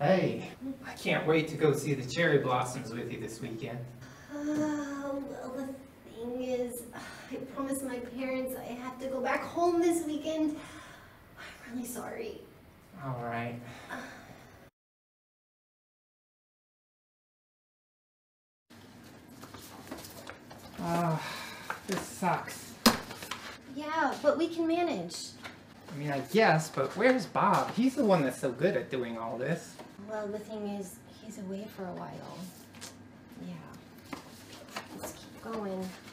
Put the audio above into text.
Hey, I can't wait to go see the cherry blossoms with you this weekend. Well, the thing is, I promised my parents I have to go back home this weekend. I'm really sorry. All right. This sucks. Yeah, but we can manage. I mean, I guess, but where's Bob? He's the one that's so good at doing all this. Well, the thing is, he's away for a while. Yeah. Let's keep going.